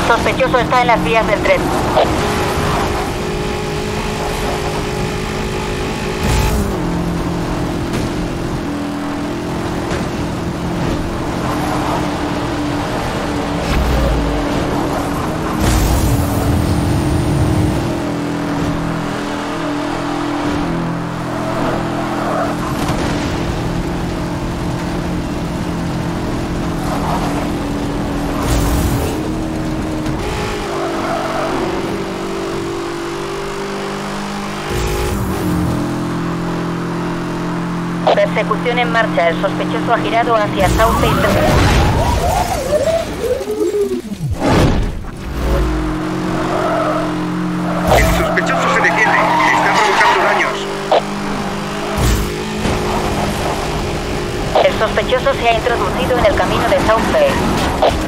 Sospechoso está en las vías del tren. Persecución en marcha. El sospechoso ha girado hacia South East. El sospechoso se detiene. Está provocando daños. El sospechoso se ha introducido en el camino de South Bay.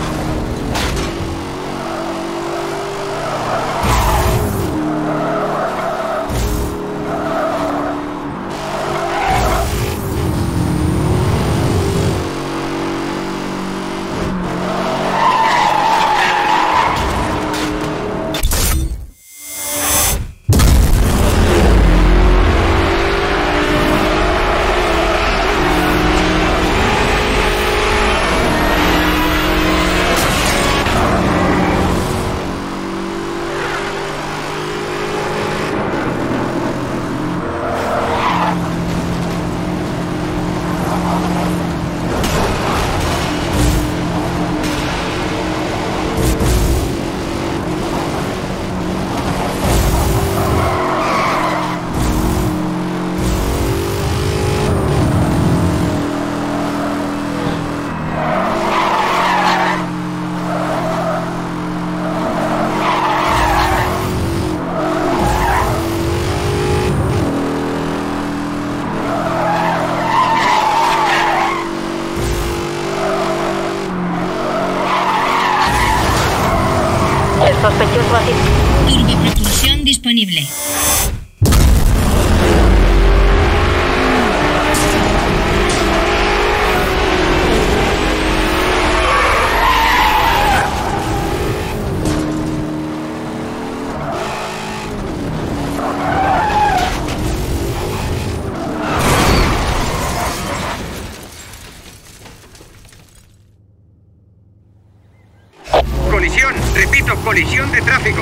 Sospechoso así. Turbopropulsión disponible. Colisión, repito, colisión de tráfico.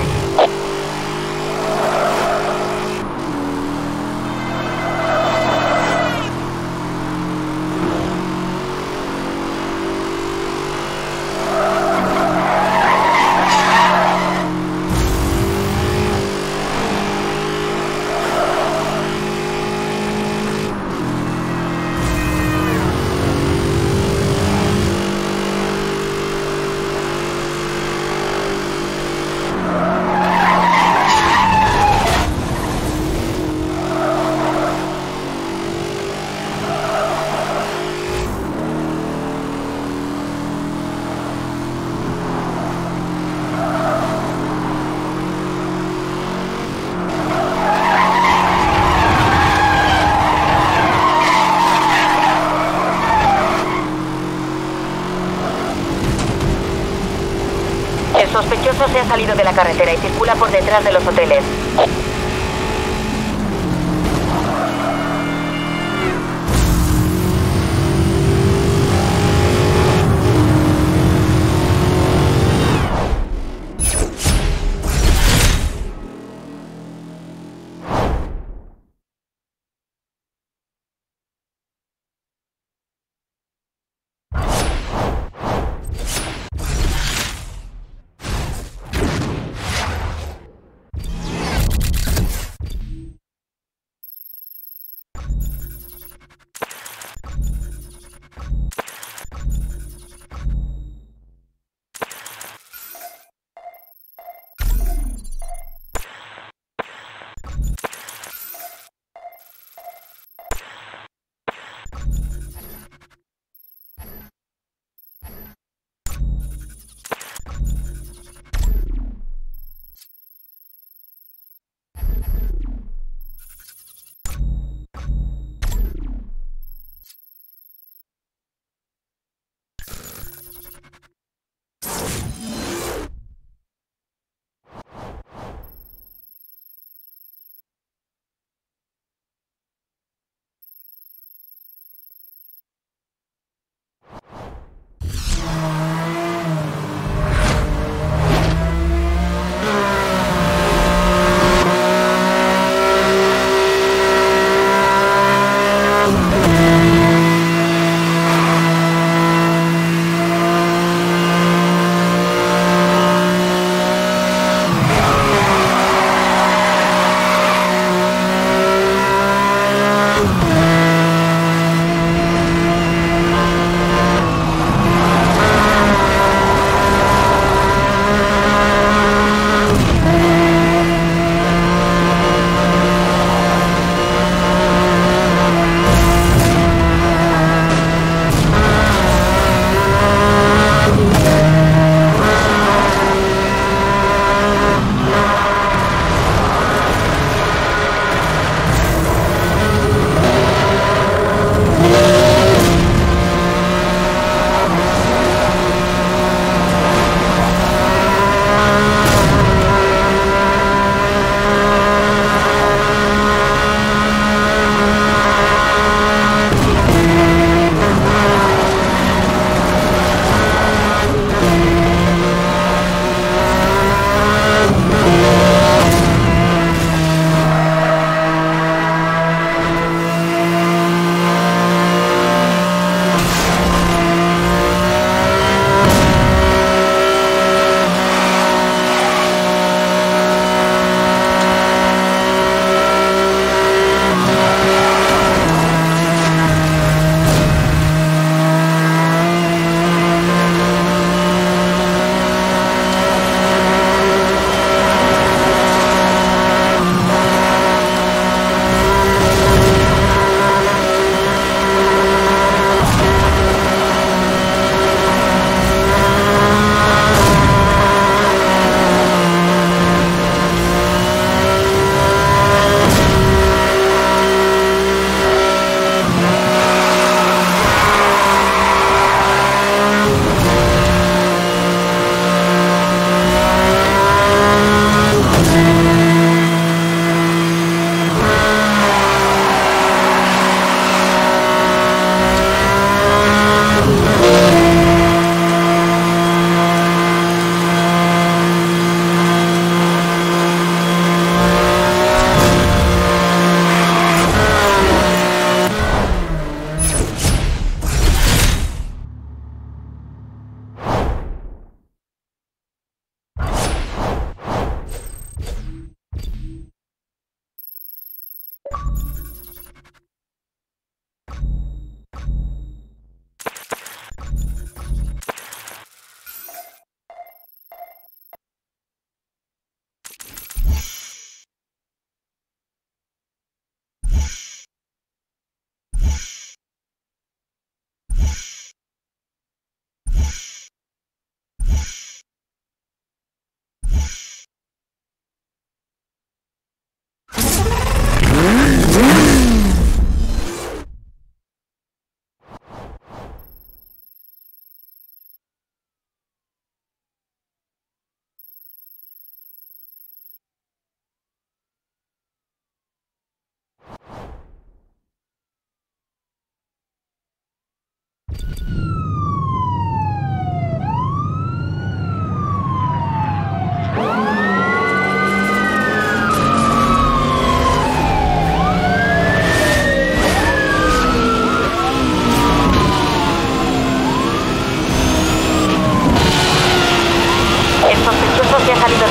El sospechoso se ha salido de la carretera y circula por detrás de los hoteles.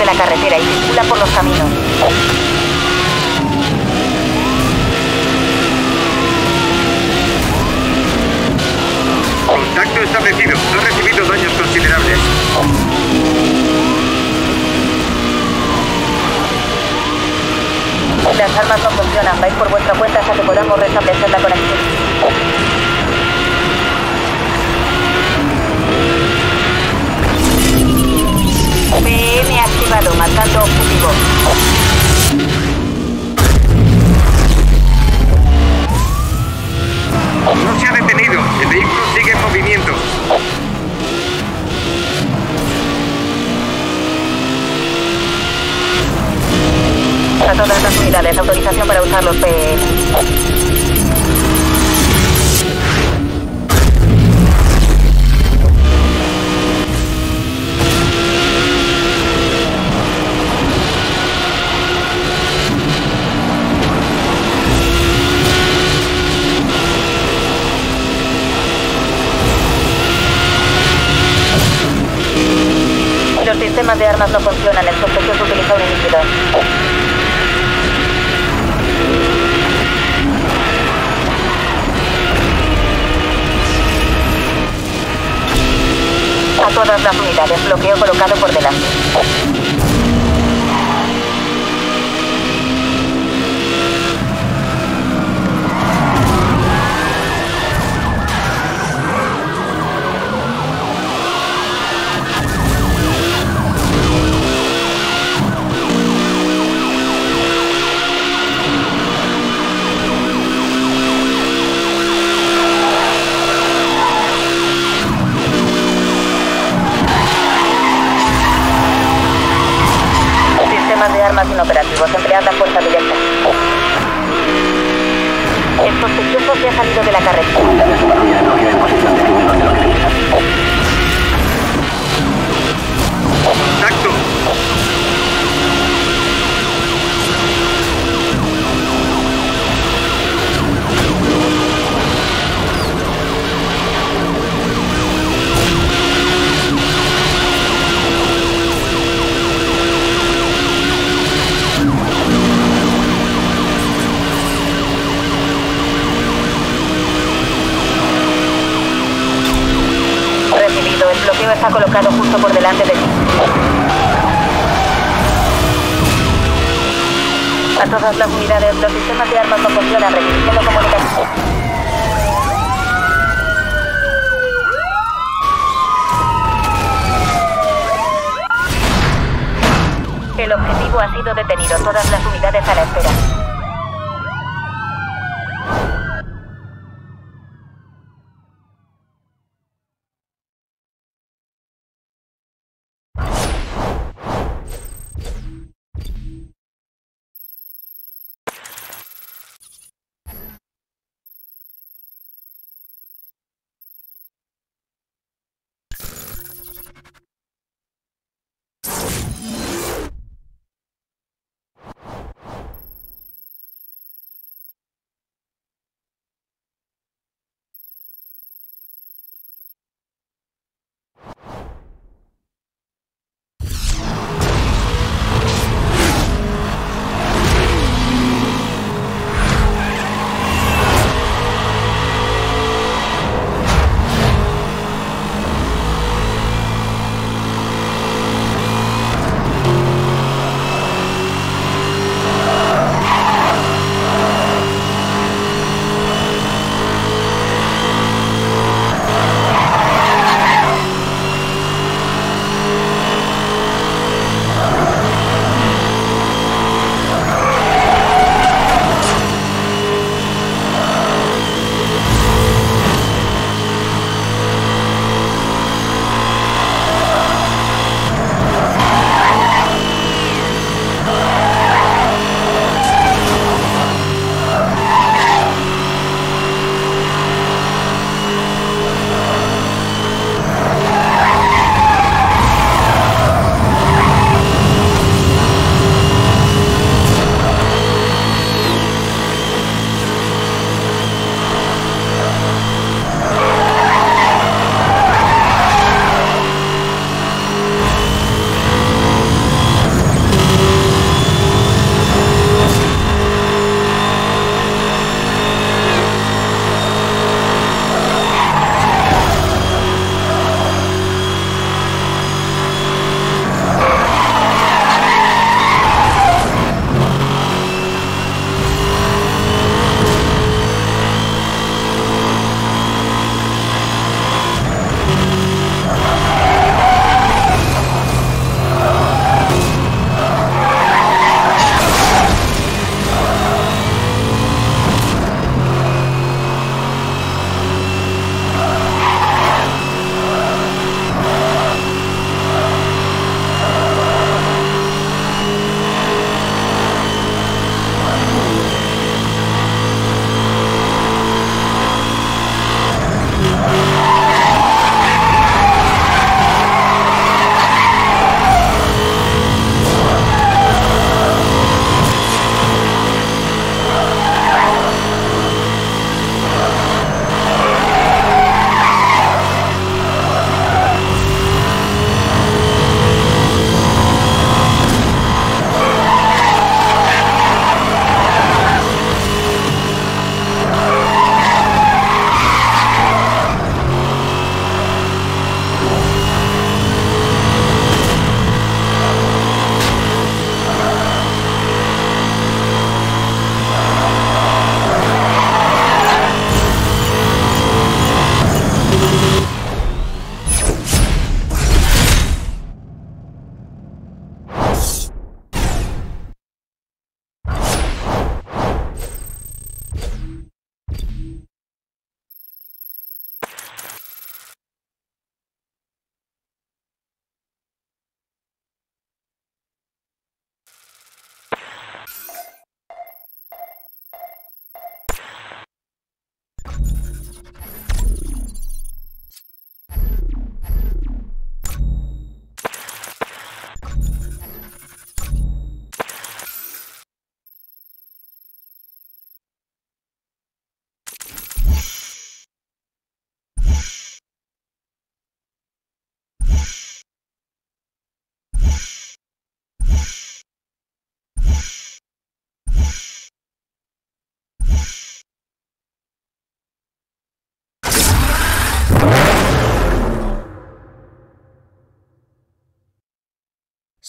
de la carretera y circula por los caminos. Contacto establecido. No ha recibido daños considerables. Las armas no funcionan. Vais por vuestra cuenta hasta que podamos restablecer la conexión. PM activado, marcando objetivo. No se ha detenido. El vehículo sigue en movimiento. A todas las unidades, autorización para usar los PM. Los sistemas de armas no funcionan. El sospechoso utiliza un inhibidor. A todas las unidades, bloqueo colocado por delante. De armas inoperativos, emplead la fuerza directa. El sospechoso se ha salido de la carretera. Contacto. Recibido, el bloqueo está colocado justo por delante de ti. A todas las unidades, los sistemas de armas no funcionan, requiriendo comunicación. El objetivo ha sido detenido, todas las unidades a la espera.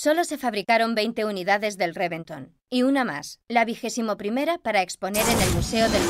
Solo se fabricaron 20 unidades del Reventon, y una más, la 21ª, para exponer en el Museo del...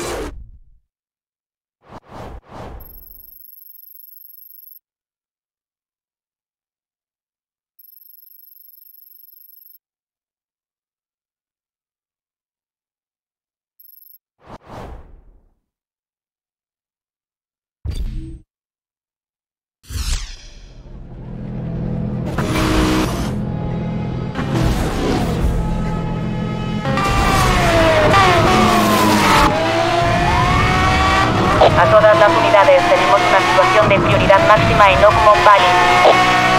A todas las unidades, tenemos una situación de prioridad máxima en Oakmont Valley.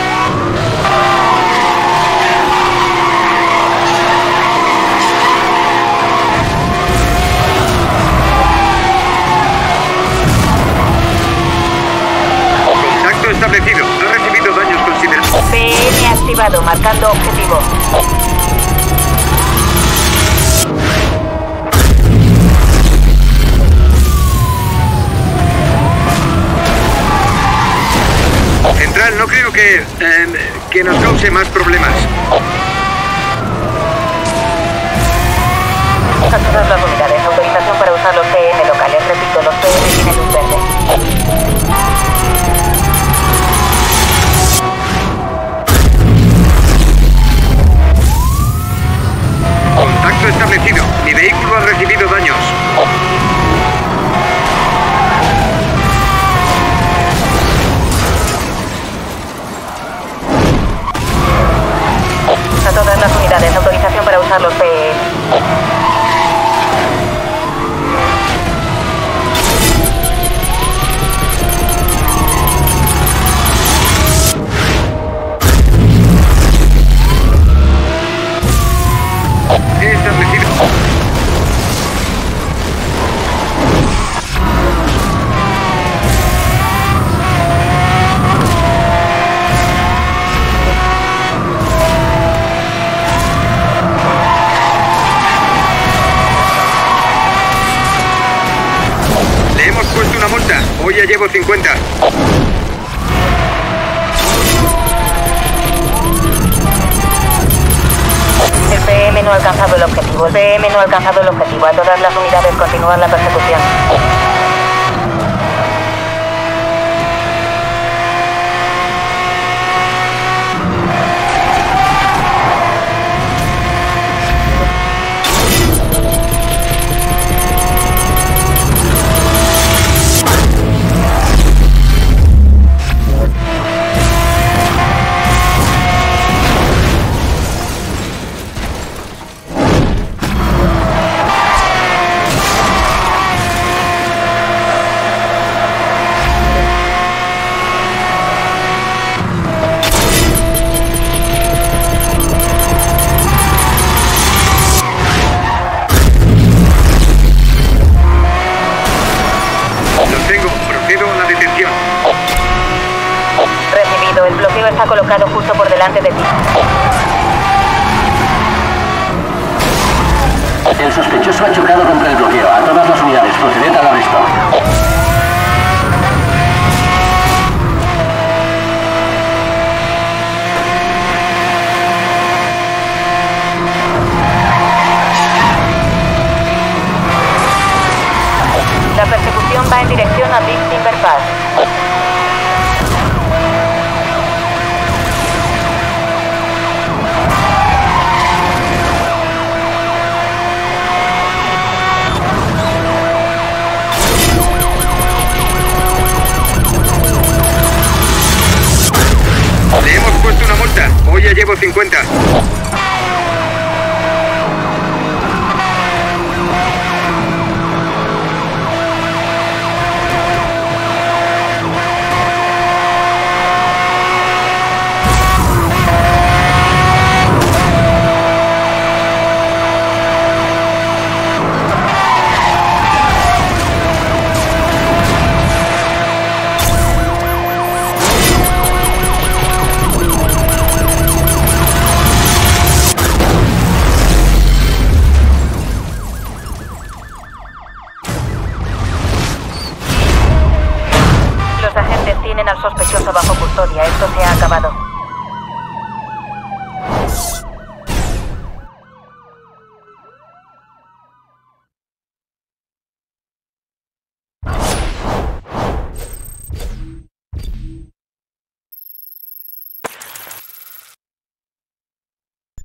Contacto establecido. No he recibido daños considerables. PM activado, marcando objetivo. Central, no creo que nos cause más problemas. A todas las unidades, autorización para usar los PM locales. Repito, los PM tienen luz verde. Contacto establecido. Mi vehículo ha recibido daños. A todas las unidades, autorización para usar los PM. He establecido. Le hemos puesto una multa. Hoy ya llevo 50. El PM no ha alcanzado el objetivo. El PM no ha alcanzado el objetivo. A todas las unidades, continúan la persecución. Recibido, el bloqueo está colocado justo por delante de ti. El sospechoso ha chocado contra el bloqueo. A todas las unidades, proceded al arresto. La persecución va en dirección a Big Timber Pass. Le hemos puesto una multa. Hoy ya llevo 50. Los agentes tienen al sospechoso bajo custodia. Esto se ha acabado.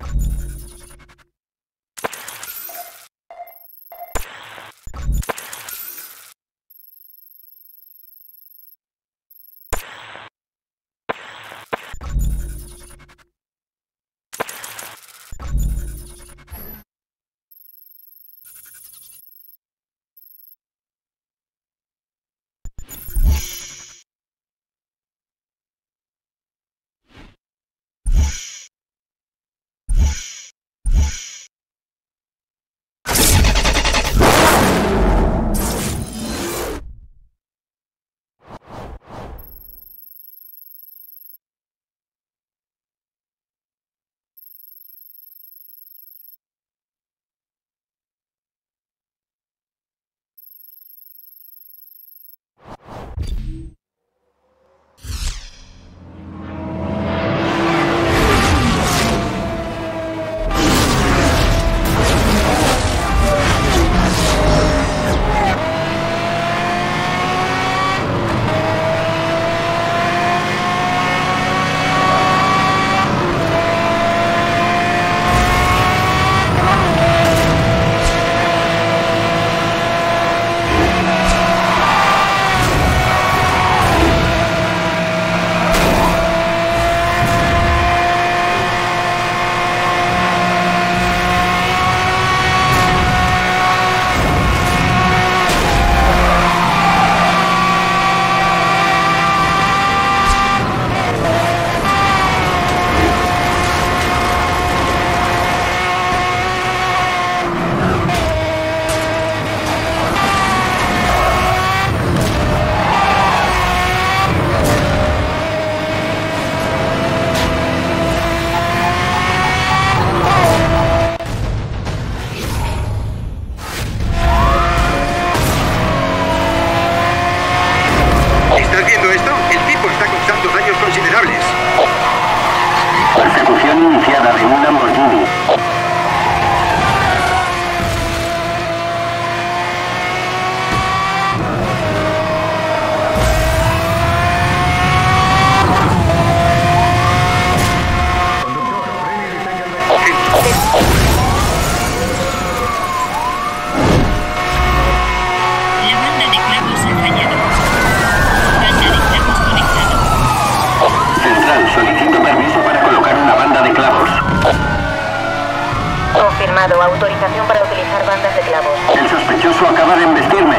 Confirmado. Autorización para utilizar bandas de clavos. El sospechoso acaba de embestirme.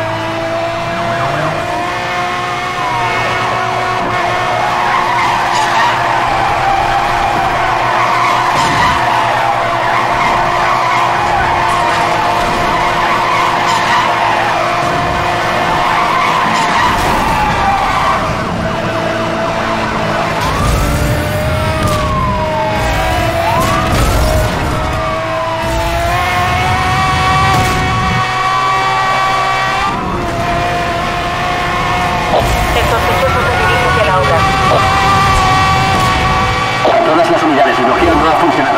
Todas las unidades, el bloqueo no ha funcionado.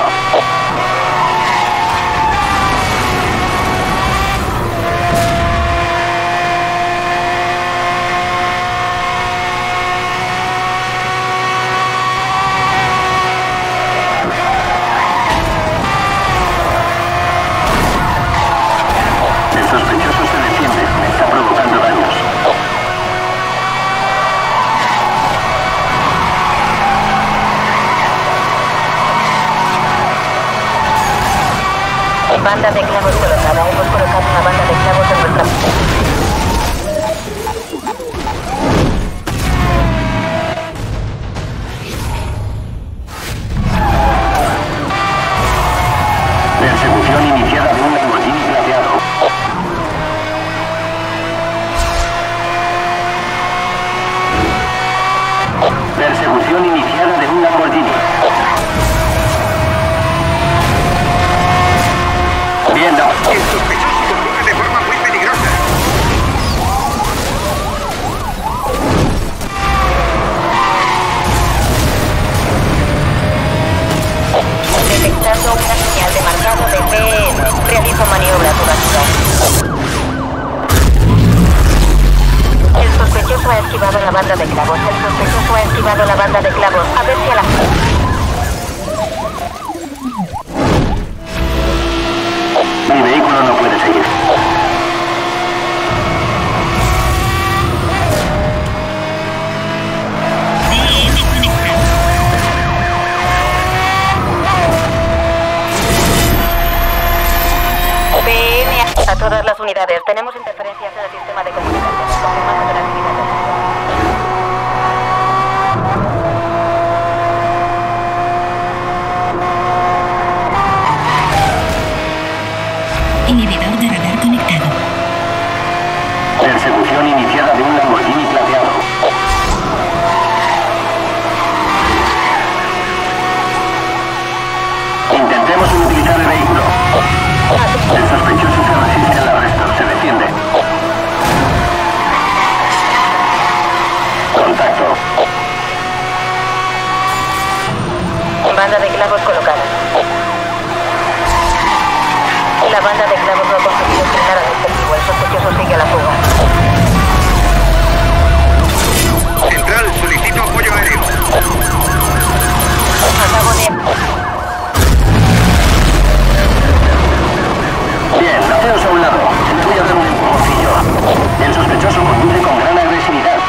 El sospechoso se defiende, me está provocando daños. Banda de clavos colocada. Hemos colocado una banda de clavos en nuestra... Persecución iniciada de un Lamborghini plateado. Persecución iniciada de un Lamborghini. Viendo. El sospechoso conduce de forma muy peligrosa. Detectando una señal de marcado de PM. Realizo maniobra toda. El sospechoso ha esquivado la banda de clavos. El sospechoso ha esquivado la banda de clavos. A ver si a la... todas las unidades, tenemos interferencias en el sistema de comunicaciones. Confirmando operatividad del Inhibidor de radar conectado. Persecución iniciada de un Lamborghini plateado. Intentemos inutilizar el vehículo. El sospechoso se resiste al arresto, se defiende. Contacto. Banda de clavos colocada. La banda de clavos no ha conseguido frenar al objetivo. El sospechoso sigue a la fuga. Central, solicito apoyo aéreo. Acabo de... Bien, haceos a un lado. Le voy a dar un empujoncillo. El sospechoso conduce con gran agresividad.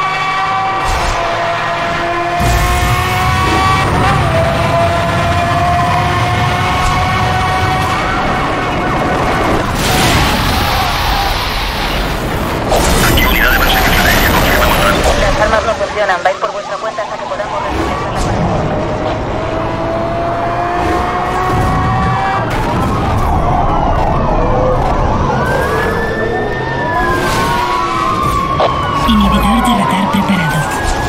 Aquí unidad de persecución aérea, confirmamos tránsito. Las armas no funcionan. Vais por vuestra cuenta hasta que podamos restablecer la pared. Inhibidor de radar preparado.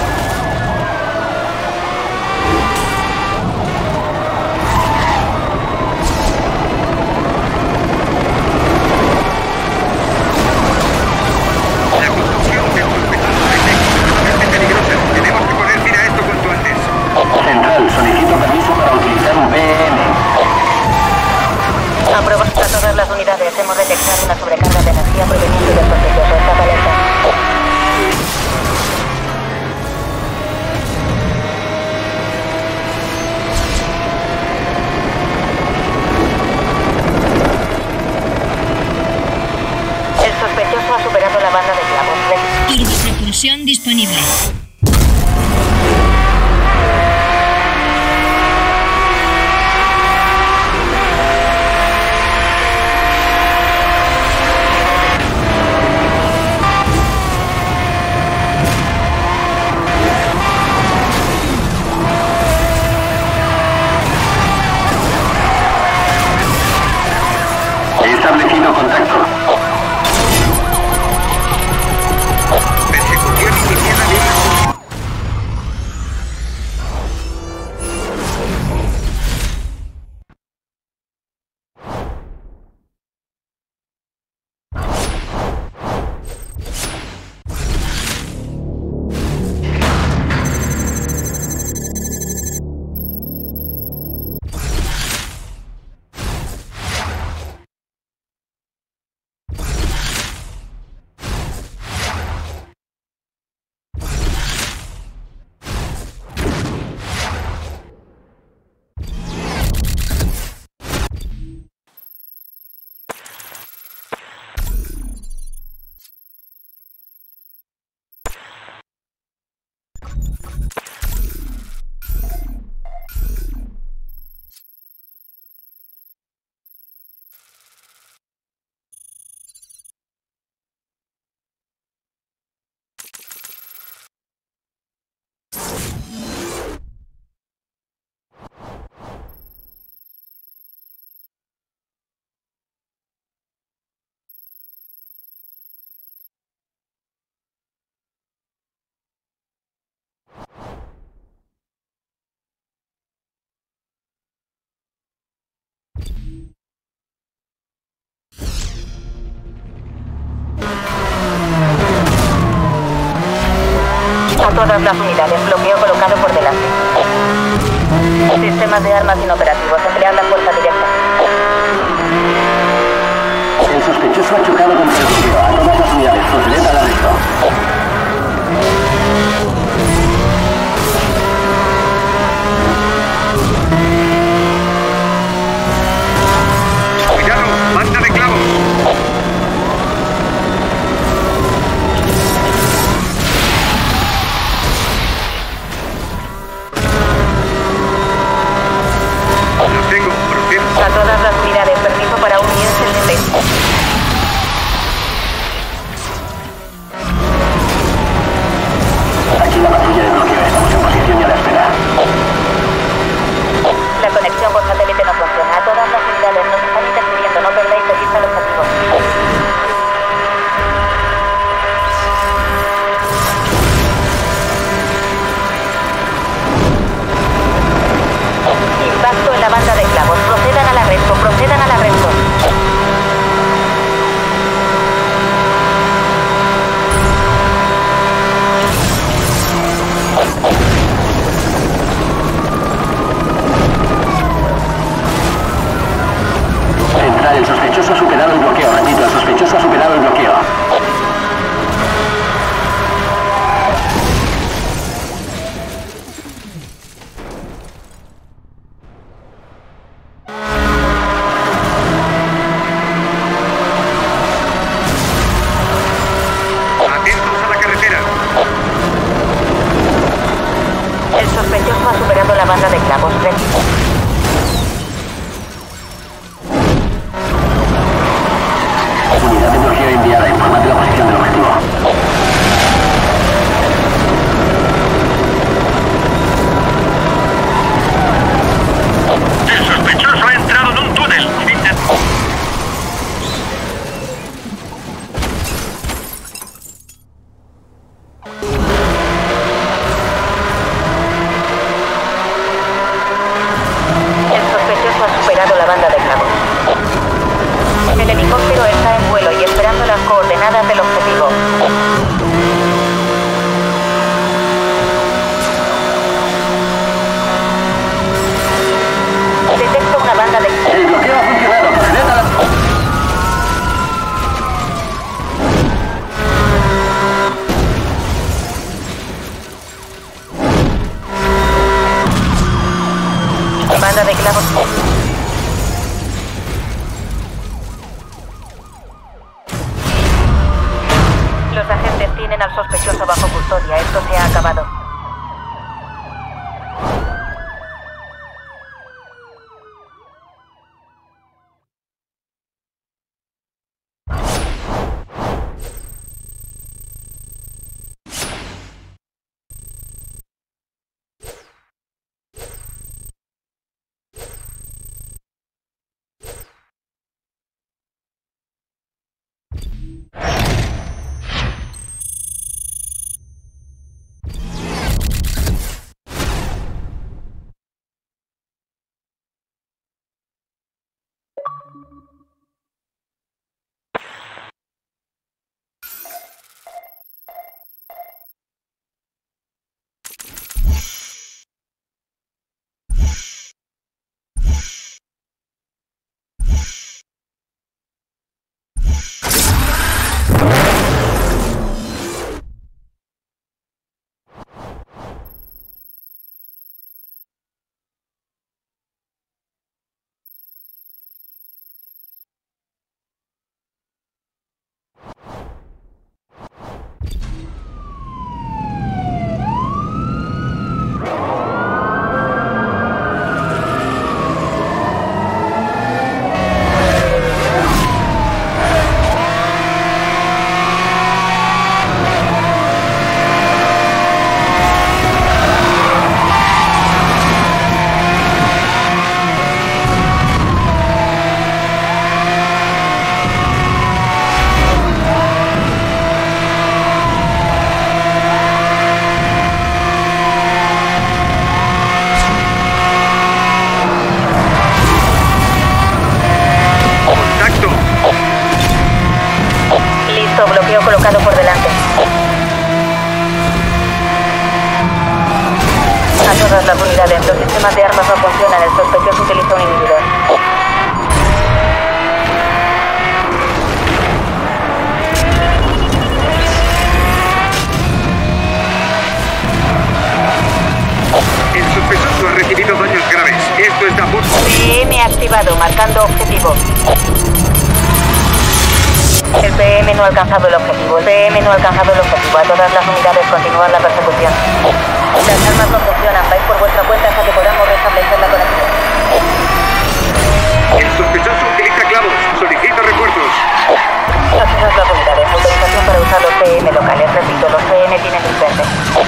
La conducción del sospechoso es extremadamente peligrosa. Tenemos que poner fin a esto cuanto antes. Central, solicito permiso para utilizar un PM. Aprobamos a todas las unidades. Hemos detectado una sobrecarga de energía proveniente del sospechoso. Está alerta. El sospechoso ha superado la banda de clavos. Turbopropulsión disponible. He establecido contacto. Persecución iniciada de una... A todas las unidades, bloqueo colocado por delante. Sistemas de armas inoperativos, emplear la fuerza directa. El sospechoso ha chocado contra el bloqueo. A todas las unidades, proceded al arresto. Cuidado, banda de clavos. superando la banda de clavos. Unidad de energía enviada. Informad de la posición del objetivo. El sospechoso ha entrado en un túnel. El sospechoso ha superado la banda de clavos. El helicóptero está en vuelo y esperando las coordenadas del objetivo. Detecto una banda de... El bloqueo ha funcionado. Proceded a la... Banda de clavos. Los agentes tienen al sospechoso bajo custodia. Esto se ha acabado. Bloqueo colocado por delante. A todas las unidades, los sistemas de armas no funcionan. El sospechoso utiliza un inhibidor. El sospechoso ha recibido daños graves. Esto está a punto. PM activado, marcando objetivo. El PM no ha alcanzado el objetivo. El PM no ha alcanzado el objetivo. A todas las unidades continúan la persecución. Las armas no funcionan. Vais por vuestra cuenta hasta que podamos restablecer la conexión. El sospechoso utiliza clavos. Solicito refuerzos. A todas las unidades, autorización para usar los PM locales. Repito, los PM tienen disperse.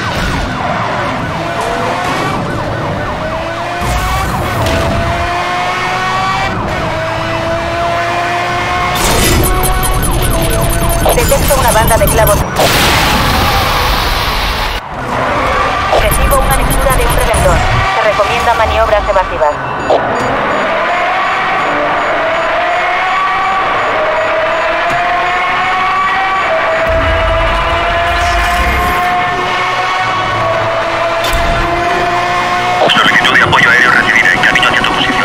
Detecto una banda de clavos. Recibo una lectura de un reventón. Se recomienda maniobras evasivas. Solicitud de apoyo aéreo recibida. En camino hacia tu posición.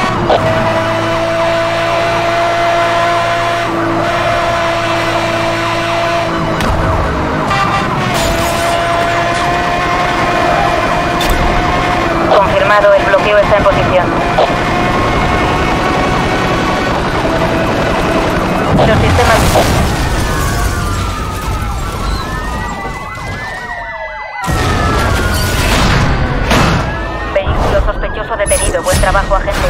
Confirmado, el bloqueo está en posición. Los sistemas... Vehículos Buen trabajo, agente.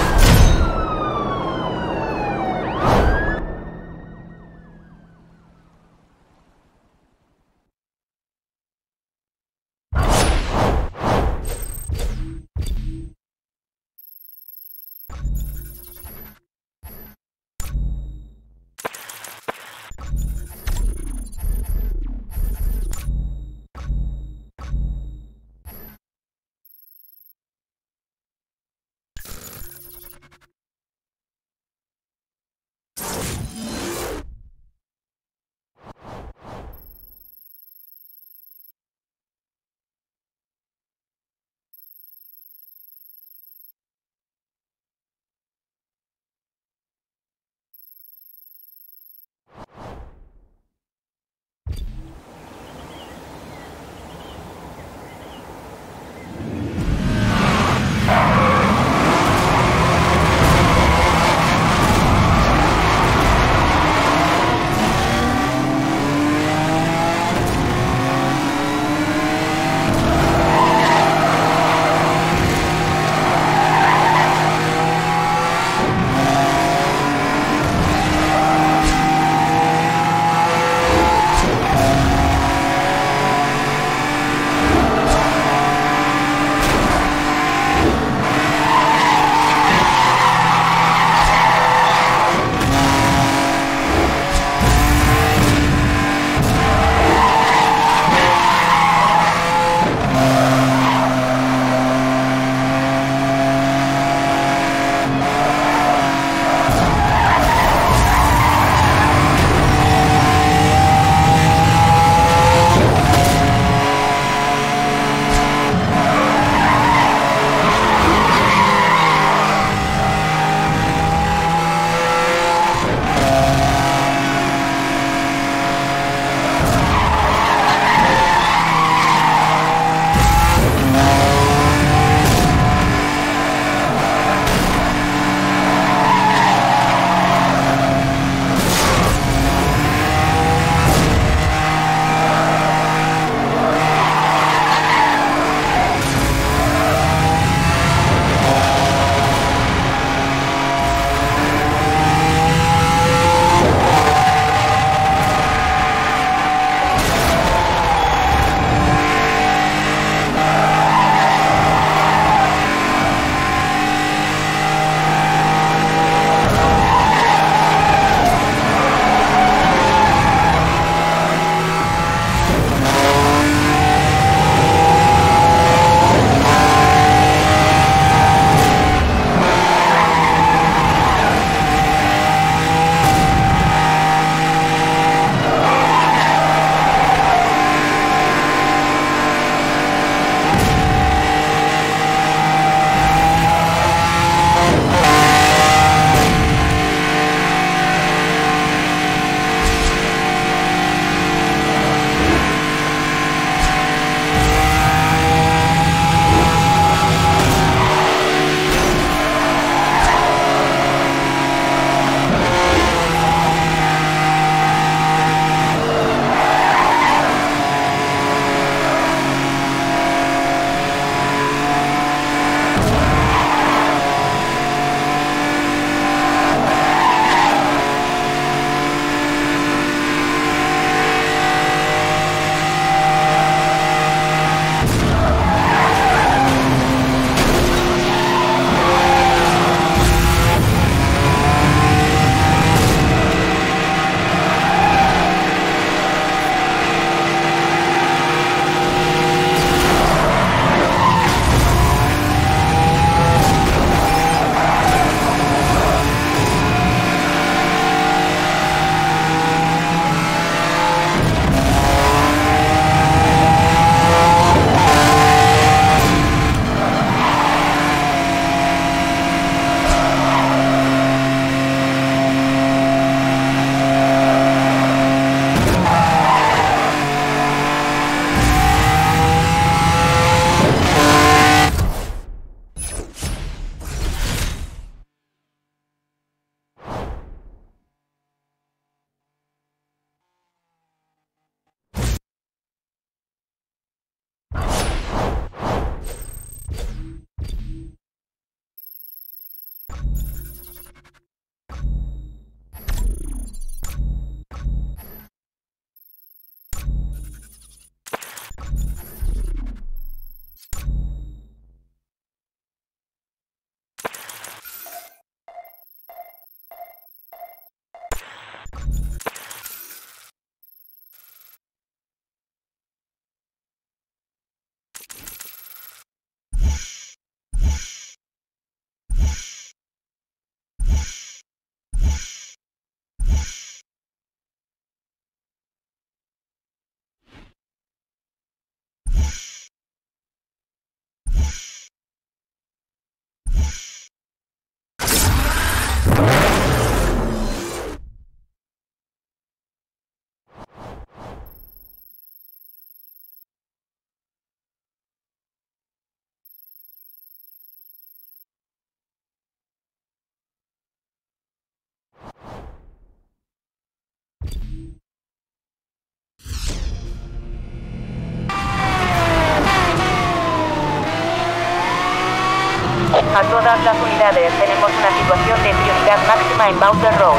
A todas las unidades, tenemos una situación de prioridad máxima en Bowser Road.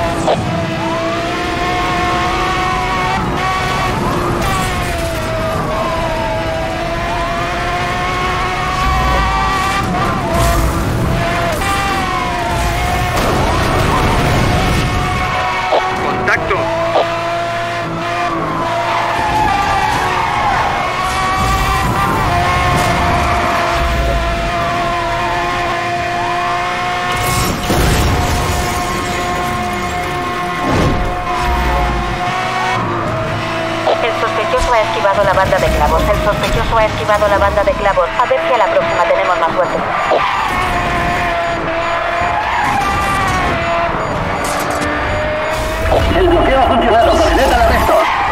¡Contacto! El sospechoso ha esquivado la banda de clavos. El sospechoso ha esquivado la banda de clavos. A ver si a la próxima tenemos más suerte. El bloqueo ha funcionado. Proceded al arresto.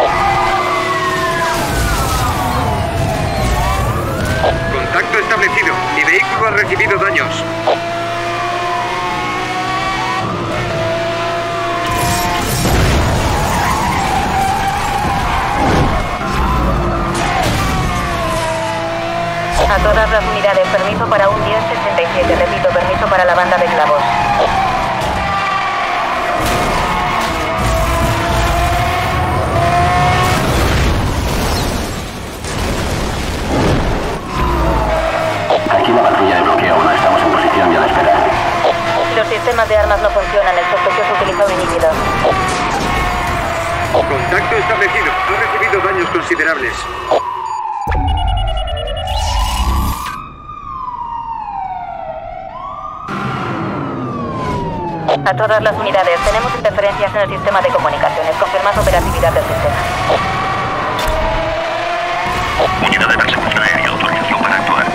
Contacto establecido. Mi vehículo ha recibido daños. A todas las unidades, permiso para un 1067. Repito, permiso para la banda de clavos. Aquí la patrulla de bloqueo 1. Estamos en posición y a la espera. Los sistemas de armas no funcionan. El sospechoso utiliza un inhibidor. Contacto establecido. Ha recibido daños considerables. A todas las unidades, tenemos interferencias en el sistema de comunicaciones. Confirmad operatividad del sistema. Unidad de persecución aérea. Autorización para actuar.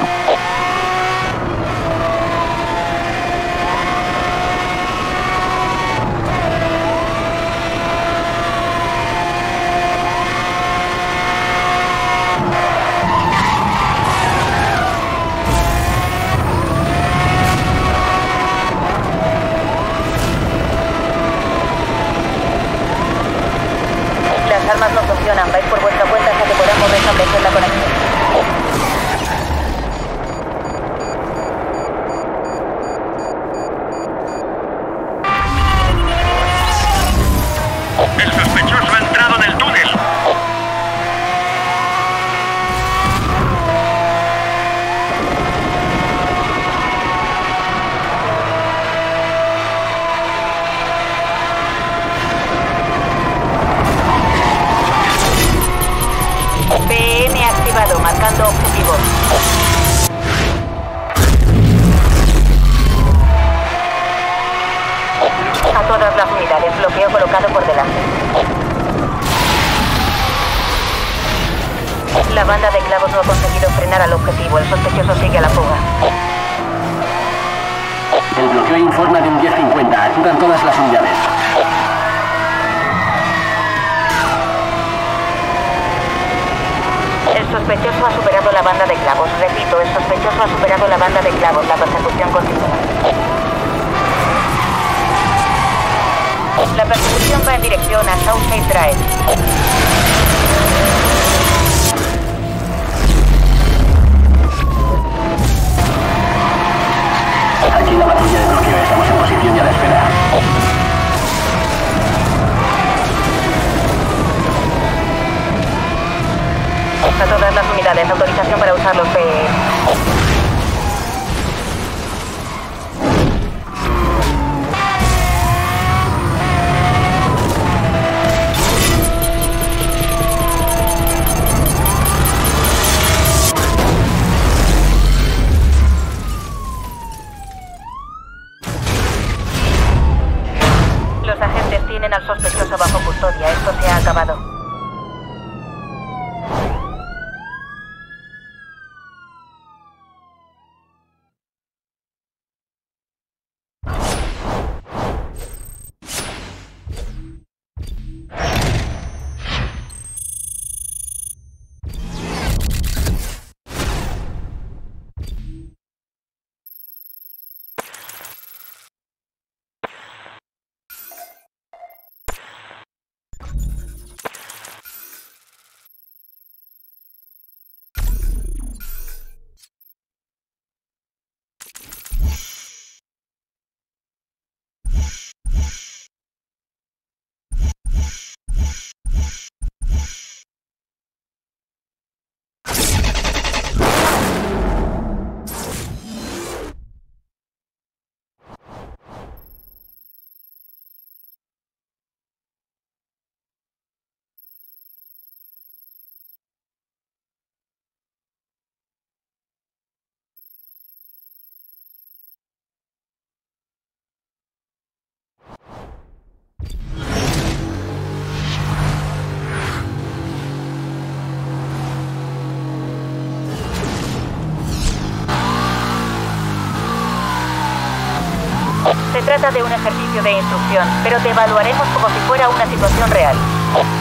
Las armas no funcionan. Vais por vuestra cuenta hasta que podamos restablecer la conexión. El sospechoso ha entrado en el túnel. PM activado, marcando objetivo. A todas las unidades, bloqueo colocado por delante. La banda de clavos no ha conseguido frenar al objetivo. El sospechoso sigue a la fuga. El bloqueo informa de un 1050. Acudan todas las unidades. El sospechoso ha superado la banda de clavos. Repito, el sospechoso ha superado la banda de clavos. La persecución continúa. La persecución va en dirección a Southside Drive. Aquí la patrulla de bloqueo. Estamos en posición y a la espera. A todas las unidades, autorización para usar los PE. Los agentes tienen al sospechoso bajo custodia. Esto se ha acabado. Se trata de un ejercicio de instrucción, pero te evaluaremos como si fuera una situación real.